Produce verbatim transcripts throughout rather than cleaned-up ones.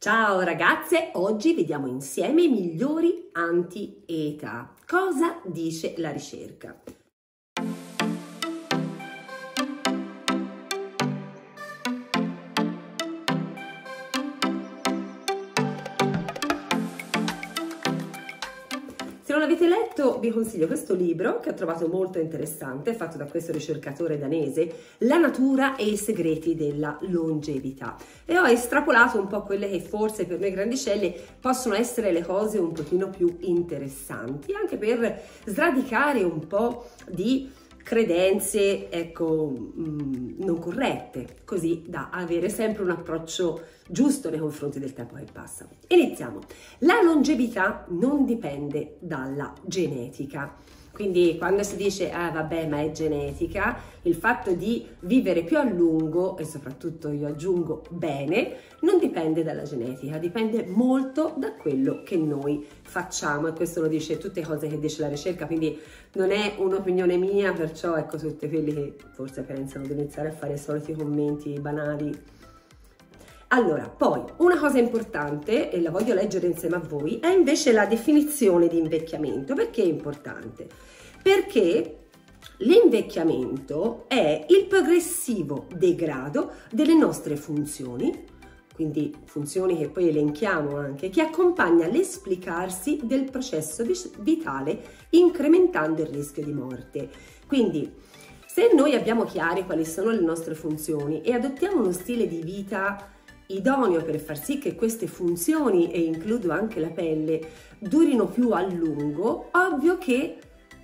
Ciao ragazze, oggi vediamo insieme i migliori anti-età. Cosa dice la ricerca? Se non l'avete letto, vi consiglio questo libro che ho trovato molto interessante, fatto da questo ricercatore danese, La natura e i segreti della longevità. E ho estrapolato un po' quelle che forse per noi grandicelle possono essere le cose un pochino più interessanti, anche per sradicare un po' di credenze, ecco, mh, non corrette, così da avere sempre un approccio giusto nei confronti del tempo che passa. Iniziamo. La longevità non dipende dalla genetica. Quindi quando si dice, ah vabbè, ma è genetica, il fatto di vivere più a lungo, e soprattutto io aggiungo bene, non dipende dalla genetica, dipende molto da quello che noi facciamo, e questo lo dice tutte le cose che dice la ricerca, quindi non è un'opinione mia, perciò ecco, tutti quelli che forse pensano di iniziare a fare i soliti commenti banali. Allora, poi una cosa importante, e la voglio leggere insieme a voi, è invece la definizione di invecchiamento. Perché è importante? Perché l'invecchiamento è il progressivo degrado delle nostre funzioni, quindi funzioni che poi elenchiamo anche, che accompagna l'esplicarsi del processo vitale incrementando il rischio di morte. Quindi se noi abbiamo chiari quali sono le nostre funzioni e adottiamo uno stile di vita idoneo per far sì che queste funzioni, e includo anche la pelle, durino più a lungo, ovvio che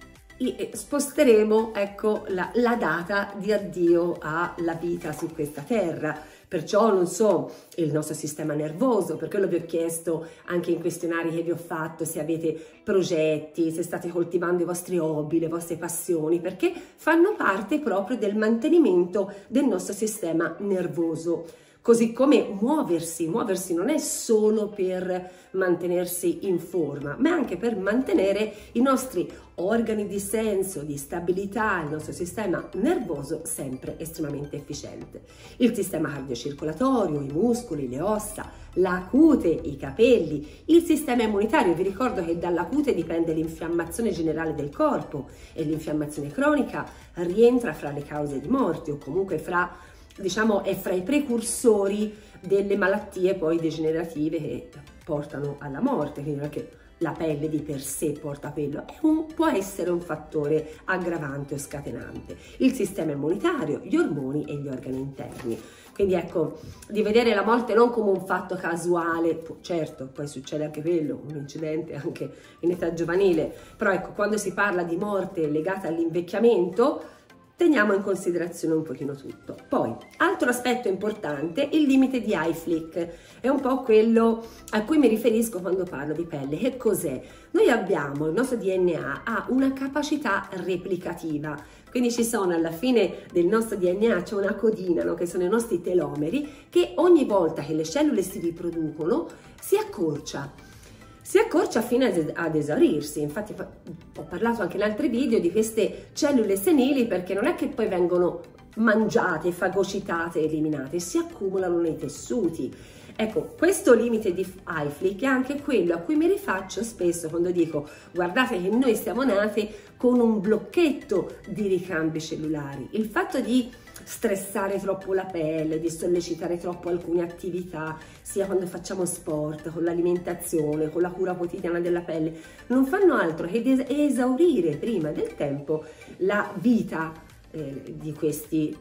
sposteremo, ecco, la, la data di addio alla vita su questa terra. Perciò, non so, il nostro sistema nervoso, per quello vi ho chiesto anche in questionari che vi ho fatto se avete progetti, se state coltivando i vostri hobby, le vostre passioni, perché fanno parte proprio del mantenimento del nostro sistema nervoso. Così come muoversi, muoversi non è solo per mantenersi in forma, ma anche per mantenere i nostri organi di senso, di stabilità, il nostro sistema nervoso sempre estremamente efficiente. Il sistema cardiocircolatorio, i muscoli, le ossa, la cute, i capelli, il sistema immunitario. Vi ricordo che dalla cute dipende l'infiammazione generale del corpo, e l'infiammazione cronica rientra fra le cause di morte, o comunque fra, diciamo, è fra i precursori delle malattie poi degenerative che portano alla morte, quindi non è che la pelle di per sé porta quello, è un, può essere un fattore aggravante o scatenante. Il sistema immunitario, gli ormoni e gli organi interni. Quindi ecco, di vedere la morte non come un fatto casuale, certo, poi succede anche quello, un incidente anche in età giovanile, però ecco, quando si parla di morte legata all'invecchiamento, teniamo in considerazione un pochino tutto. Poi, altro aspetto importante, il limite di Hayflick, è un po' quello a cui mi riferisco quando parlo di pelle. Che cos'è? Noi abbiamo, il nostro D N A ha una capacità replicativa, quindi ci sono alla fine del nostro D N A, c'è una codina, no? Che sono i nostri telomeri, che ogni volta che le cellule si riproducono si accorcia. Si accorcia fino ad esaurirsi. Infatti ho parlato anche in altri video di queste cellule senili, perché non è che poi vengono mangiate, fagocitate, eliminate, si accumulano nei tessuti. Ecco, questo limite di Hayflick è anche quello a cui mi rifaccio spesso quando dico: guardate che noi siamo nate con un blocchetto di ricambi cellulari. Il fatto di stressare troppo la pelle, di sollecitare troppo alcune attività, sia quando facciamo sport, con l'alimentazione, con la cura quotidiana della pelle, non fanno altro che esaurire prima del tempo la vita eh, di questi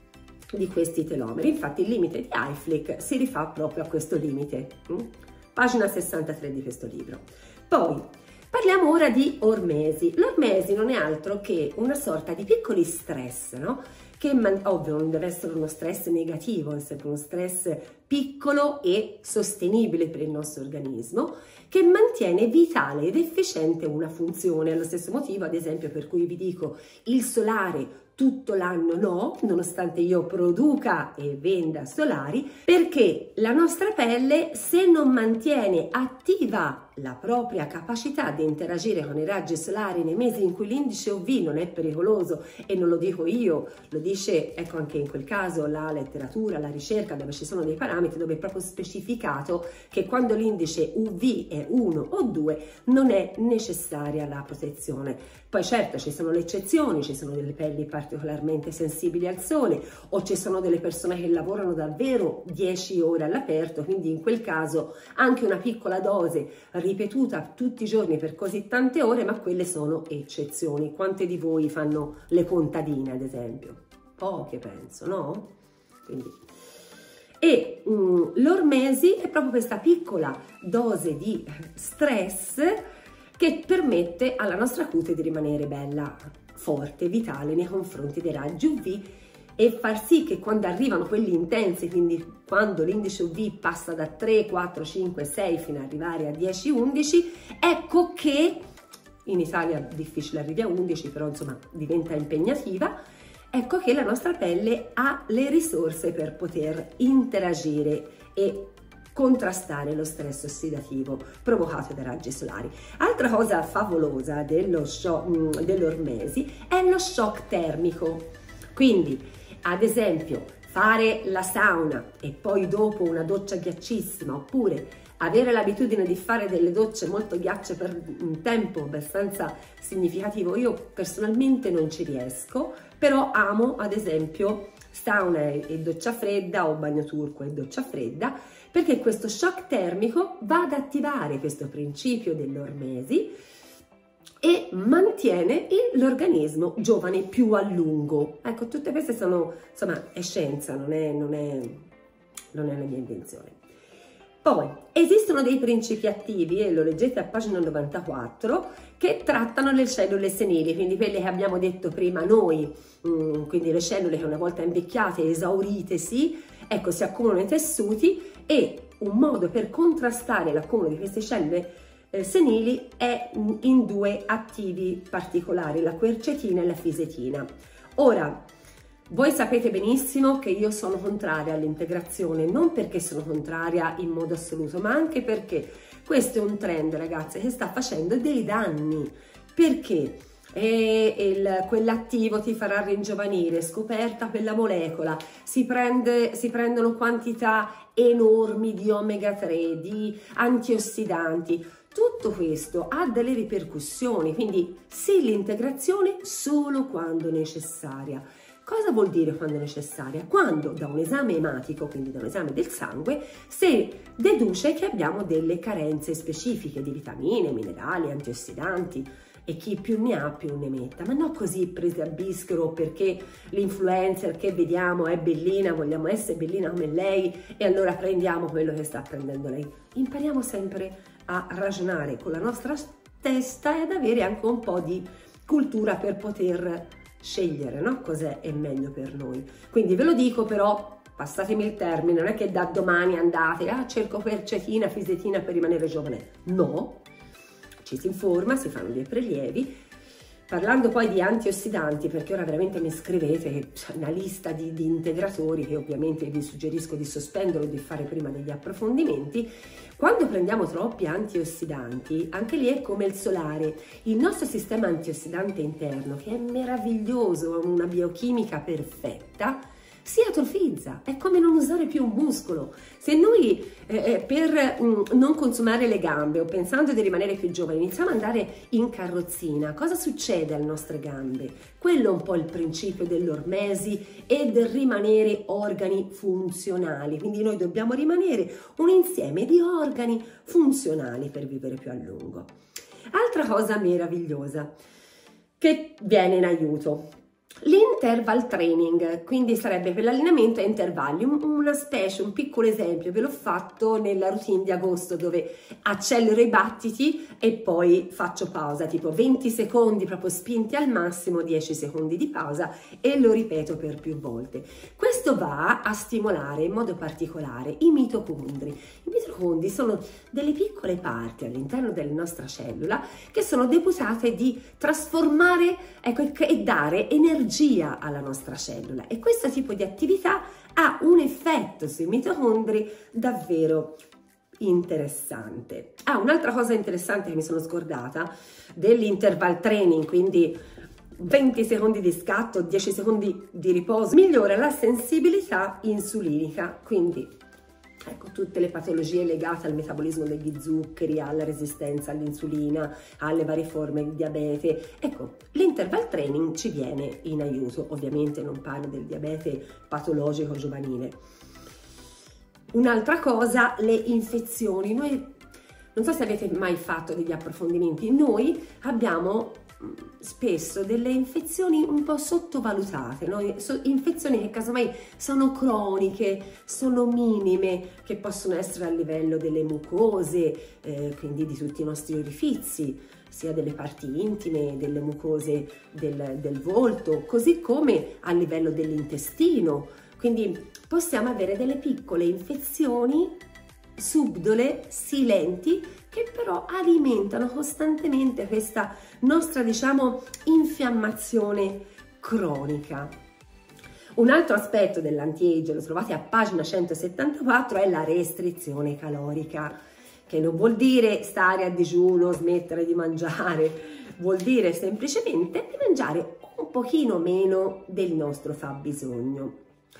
di questi telomeri. Infatti il limite di Hayflick si rifà proprio a questo limite, pagina sessantatré di questo libro. Poi parliamo ora di ormesi. L'ormesi non è altro che una sorta di piccoli stress, no? Che ovvio non deve essere uno stress negativo, è sempre uno stress piccolo e sostenibile per il nostro organismo, che mantiene vitale ed efficiente una funzione. È lo stesso motivo, ad esempio, per cui vi dico il solare tutto l'anno no, nonostante io produca e venda solari, perché la nostra pelle, se non mantiene attiva la propria capacità di interagire con i raggi solari nei mesi in cui l'indice U V non è pericoloso, e non lo dico io, lo dice, ecco, anche in quel caso la letteratura, la ricerca, dove ci sono dei parametri, parametri dove è proprio specificato che quando l'indice U V è uno o due non è necessaria la protezione. Poi certo ci sono le eccezioni, ci sono delle pelli particolarmente sensibili al sole o ci sono delle persone che lavorano davvero dieci ore all'aperto, quindi in quel caso anche una piccola dose ripetuta tutti i giorni per così tante ore, ma quelle sono eccezioni. Quante di voi fanno le contadine, ad esempio? Poche, penso, no? Quindi. E um, l'ormesi è proprio questa piccola dose di stress che permette alla nostra cute di rimanere bella, forte, vitale nei confronti dei raggi U V e far sì che quando arrivano quelli intensi, quindi quando l'indice U V passa da tre, quattro, cinque, sei fino ad arrivare a dieci, undici, ecco che in Italia è difficile arrivi a undici, però insomma diventa impegnativa, ecco che la nostra pelle ha le risorse per poter interagire e contrastare lo stress ossidativo provocato dai raggi solari. Altra cosa favolosa dello shock, dell'ormesi è lo shock termico. Quindi, ad esempio, fare la sauna e poi dopo una doccia ghiaccissima, oppure avere l'abitudine di fare delle docce molto ghiacce per un tempo abbastanza significativo, io personalmente non ci riesco, però amo ad esempio sauna e doccia fredda o bagno turco e doccia fredda, perché questo shock termico va ad attivare questo principio dell'ormesi e mantiene l'organismo giovane più a lungo. Ecco, tutte queste sono, insomma, è scienza, non è, non è, non è la mia invenzione. Poi, esistono dei principi attivi, e lo leggete a pagina novantaquattro, che trattano le cellule senili, quindi quelle che abbiamo detto prima noi, quindi le cellule che una volta invecchiate, esauritesi, ecco, si accumulano i tessuti, e un modo per contrastare l'accumulo di queste cellule eh, senili è in due attivi particolari, la quercetina e la fisetina. Ora, voi sapete benissimo che io sono contraria all'integrazione, non perché sono contraria in modo assoluto, ma anche perché questo è un trend, ragazze, che sta facendo dei danni. Perché? E quell'attivo ti farà ringiovanire, scoperta quella molecola, si, prende, si prendono quantità enormi di omega tre, di antiossidanti. Tutto questo ha delle ripercussioni, quindi sì, l'integrazione solo quando necessaria. Cosa vuol dire quando necessaria? Quando da un esame ematico, quindi da un esame del sangue, si deduce che abbiamo delle carenze specifiche di vitamine, minerali, antiossidanti, e chi più ne ha più ne metta, ma non così prese a bischero perché l'influencer che vediamo è bellina, vogliamo essere bellina come lei e allora prendiamo quello che sta prendendo lei. Impariamo sempre a ragionare con la nostra testa e ad avere anche un po' di cultura per poter scegliere, no? Cos'è è meglio per noi. Quindi ve lo dico, però passatemi il termine, non è che da domani andate, ah, cerco quercetina, fisetina per rimanere giovane. No, ci si informa, si fanno dei prelievi. Parlando poi di antiossidanti, perché ora veramente mi scrivete che c'è una lista di, di integratori che ovviamente vi suggerisco di sospendere o di fare prima degli approfondimenti. Quando prendiamo troppi antiossidanti, anche lì è come il solare, il nostro sistema antiossidante interno, che è meraviglioso, una biochimica perfetta, si atrofizza, è come non usare più un muscolo. Se noi eh, per mh, non consumare le gambe o pensando di rimanere più giovani iniziamo ad andare in carrozzina, cosa succede alle nostre gambe? Quello è un po' il principio dell'ormesi e del rimanere organi funzionali, quindi noi dobbiamo rimanere un insieme di organi funzionali per vivere più a lungo. Altra cosa meravigliosa che viene in aiuto. L'interval training, quindi sarebbe per l'allenamento a intervalli, una specie, un piccolo esempio, ve l'ho fatto nella routine di agosto dove accelero i battiti e poi faccio pausa, tipo venti secondi proprio spinti al massimo, dieci secondi di pausa e lo ripeto per più volte. Questo va a stimolare in modo particolare i mitocondri. I mitocondri sono delle piccole parti all'interno della nostra cellula che sono deputate di trasformare, ecco, e dare energia alla nostra cellula, e questo tipo di attività ha un effetto sui mitocondri davvero interessante. Ah, un'altra cosa interessante che mi sono scordata dell'interval training, quindi venti secondi di scatto, dieci secondi di riposo, migliora la sensibilità insulinica, quindi ecco, tutte le patologie legate al metabolismo degli zuccheri, alla resistenza all'insulina, alle varie forme di diabete. Ecco, l'interval training ci viene in aiuto. Ovviamente non parlo del diabete patologico giovanile. Un'altra cosa, le infezioni. Noi, non so se avete mai fatto degli approfondimenti, noi abbiamo spesso delle infezioni un po' sottovalutate, no? Infezioni che casomai sono croniche, sono minime, che possono essere a livello delle mucose, eh, quindi di tutti i nostri orifizi, sia delle parti intime, delle mucose del, del volto, così come a livello dell'intestino. Quindi possiamo avere delle piccole infezioni subdole, silenti, che però alimentano costantemente questa nostra, diciamo, infiammazione cronica. Un altro aspetto dell'anti-age, lo trovate a pagina centosettantaquattro, è la restrizione calorica, che non vuol dire stare a digiuno, smettere di mangiare, vuol dire semplicemente di mangiare un pochino meno del nostro fabbisogno.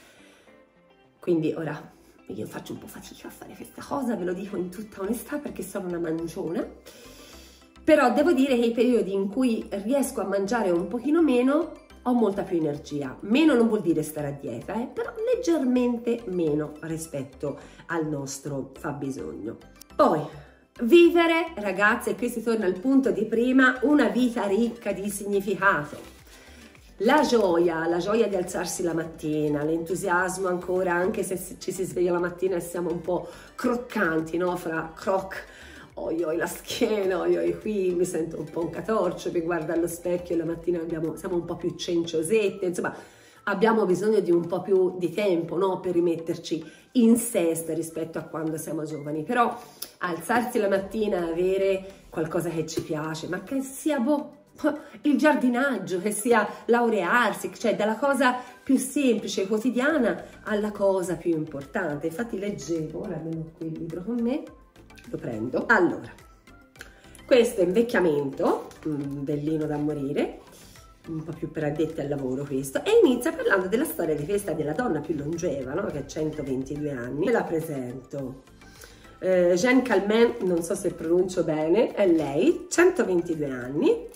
Quindi ora io faccio un po' fatica a fare questa cosa, ve lo dico in tutta onestà perché sono una mangiona, però devo dire che i periodi in cui riesco a mangiare un pochino meno ho molta più energia. Meno non vuol dire stare a dieta, eh, però leggermente meno rispetto al nostro fabbisogno. Poi, vivere, ragazze, e qui si torna al punto di prima, una vita ricca di significato. La gioia, la gioia di alzarsi la mattina, l'entusiasmo ancora, anche se ci si sveglia la mattina e siamo un po' croccanti, no? Fra croc, oi oi la schiena, oi oi qui mi sento un po' un catorcio, mi guardo allo specchio e la mattina abbiamo, siamo un po' più cenciosette, insomma abbiamo bisogno di un po' più di tempo, no? Per rimetterci in sesta rispetto a quando siamo giovani, però alzarsi la mattina, avere qualcosa che ci piace, ma che sia boh, il giardinaggio, che sia laurearsi, cioè dalla cosa più semplice, quotidiana, alla cosa più importante. Infatti leggevo, ora abbiamo qui il libro con me, lo prendo. Allora, questo è Invecchiamento, un bellino da morire, un po' più per addetti al lavoro questo, e inizia parlando della storia di questa, della donna più longeva, no? Che ha centoventidue anni. Ve la presento. Eh, Jeanne Calment, non so se pronuncio bene, è lei, centoventidue anni,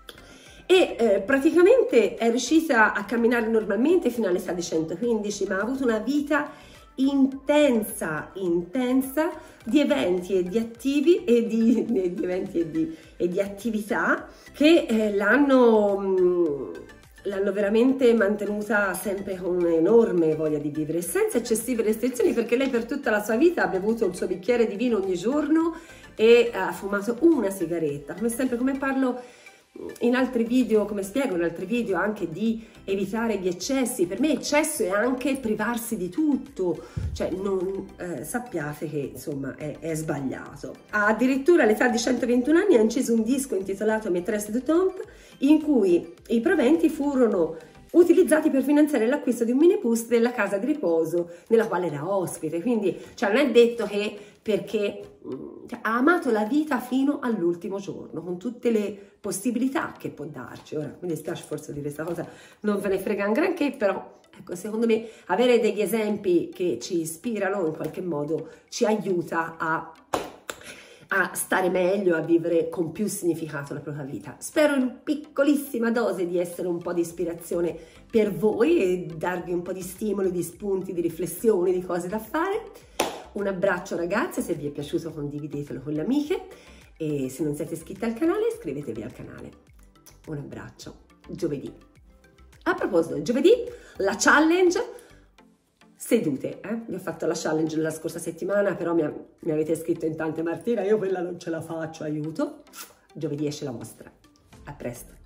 e eh, praticamente è riuscita a camminare normalmente fino all'età di centoquindici, ma ha avuto una vita intensa, intensa di eventi e di attivi e di, di eventi e di, e di attività che eh, l'hanno l'hanno veramente mantenuta sempre con un'enorme voglia di vivere, senza eccessive restrizioni, perché lei per tutta la sua vita ha bevuto il suo bicchiere di vino ogni giorno e ha fumato una sigaretta. Come sempre, come parlo in altri video, come spiego in altri video, anche di evitare gli eccessi. Per me eccesso è anche privarsi di tutto, cioè non eh, sappiate che insomma è, è sbagliato. Addirittura all'età di centoventuno anni ha inciso un disco intitolato Maîtresse du Temps, in cui i proventi furono utilizzati per finanziare l'acquisto di un minibus della casa di riposo nella quale era ospite. Quindi cioè, non è detto che perché cioè, ha amato la vita fino all'ultimo giorno, con tutte le possibilità che può darci. Ora mi dispiace forse di questa cosa, non ve ne frega un granché, però ecco, secondo me avere degli esempi che ci ispirano in qualche modo ci aiuta a a stare meglio, a vivere con più significato la propria vita. Spero in piccolissima dose di essere un po' di ispirazione per voi e darvi un po' di stimoli, di spunti, di riflessioni, di cose da fare. Un abbraccio ragazze, se vi è piaciuto condividetelo con le amiche e se non siete iscritti al canale iscrivetevi al canale. Un abbraccio, giovedì. A proposito, giovedì la challenge sedute, eh? Vi ho fatto la challenge la scorsa settimana, però mi, mi avete scritto in tante: Martina, io quella non ce la faccio, aiuto. Giovedì esce la vostra. A presto.